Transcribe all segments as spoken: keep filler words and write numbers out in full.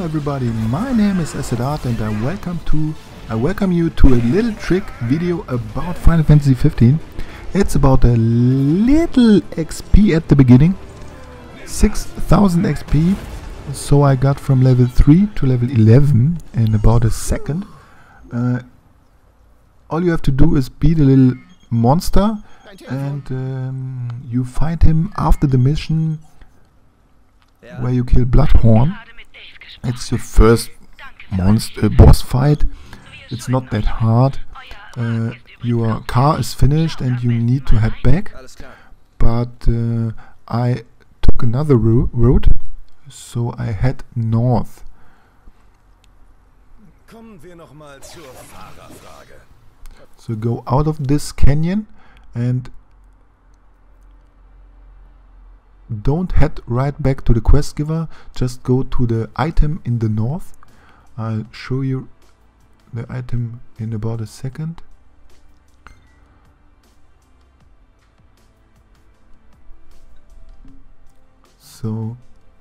everybody, my name is Essedart and I welcome to I welcome you to a little trick video about Final Fantasy fifteen. It's about a little X P at the beginning, six thousand X P, so I got from level three to level eleven in about a second. Uh, all you have to do is beat a little monster, and um, you find him after the mission where you kill Bloodhorn. It's your first monster uh, boss fight. It's not that hard. Uh, your car is finished and you need to head back. But uh, I took another ro route, so I head north. So go out of this canyon and don't head right back to the quest giver, just go to the item in the north. I'll show you the item in about a second. So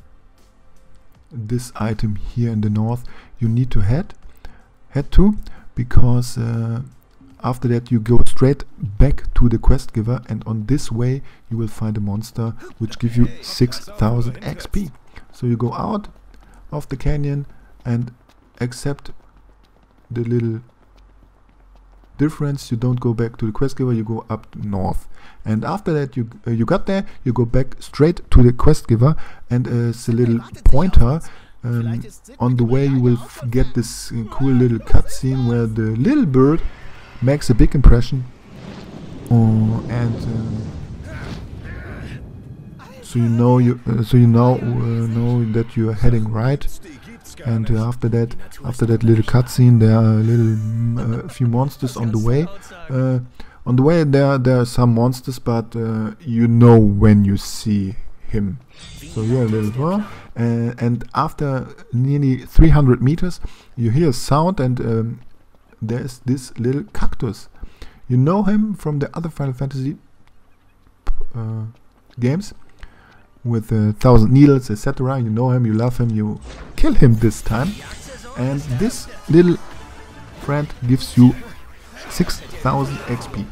this item here in the north you need to head head to, because uh, after that you go straight back to the quest giver, and on this way you will find a monster which gives you six thousand X P. So you go out of the canyon and accept the little difference. You don't go back to the quest giver, you go up north, and after that you uh, you got there, you go back straight to the quest giver, and uh, it's a little pointer. Um, on the way you will f get this uh, cool little cutscene where the little bird makes a big impression, uh, and um, so you know you uh, so you now uh, know that you are heading right. And uh, after that, after that little cutscene, there are a little uh, few monsters on the way. Uh, on the way, there there are some monsters, but uh, you know when you see him. So here a little more, uh, and after nearly three hundred meters, you hear a sound, and um, there's this little cactus. You know him from the other Final Fantasy uh, games with a uh, thousand needles, et cetera. You know him, you love him, you kill him this time, and this little friend gives you six thousand X P.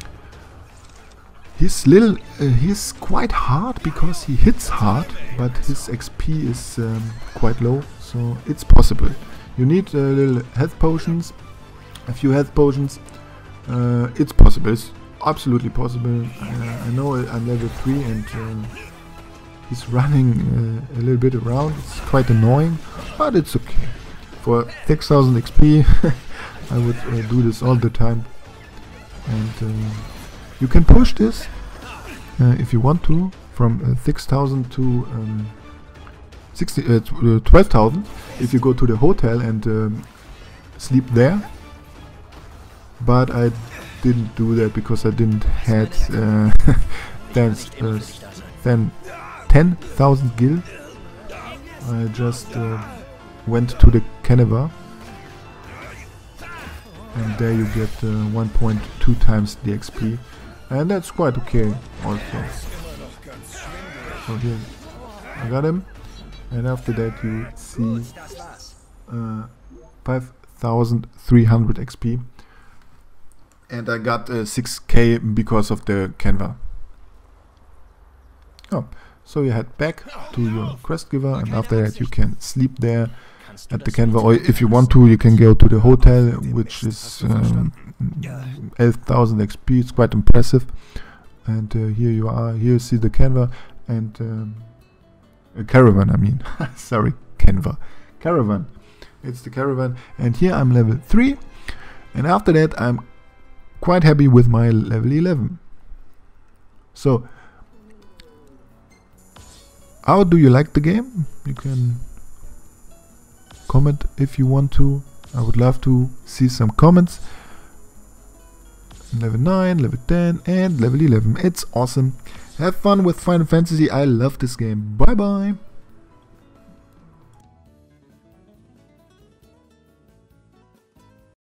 He's little, uh, he's quite hard because he hits hard, but his X P is um, quite low, so it's possible. You need uh, little health potions. A few health potions. Uh, it's possible. It's absolutely possible. Uh, I know I'm level three and um, he's running uh, a little bit around. It's quite annoying, but it's okay. For six thousand X P, I would uh, do this all the time. And uh, you can push this uh, if you want to, from uh, six thousand to um, uh, twelve thousand if you go to the hotel and um, sleep there. But I didn't do that because I didn't had uh, then, uh, then ten thousand gil. I just uh, went to the Caneva, and there you get uh, one point two times the X P, and that's quite okay also. So here I got him, and after that you see uh, five thousand three hundred X P. And I got uh, six K because of the Canva. Oh, so you head back to your quest giver, and after that you can sleep there at the Canva, or if you want to, you can go to the hotel, which is um, eight thousand X P. It's quite impressive. And uh, here you are. Here you see the Canva and um, a caravan. I mean, sorry, Canva, caravan. It's the caravan, and here I'm level three, and after that I'm quite happy with my level eleven. So, how do you like the game? You can comment if you want to. I would love to see some comments. Level nine, level ten and level eleven. It's awesome. Have fun with Final Fantasy. I love this game. Bye bye.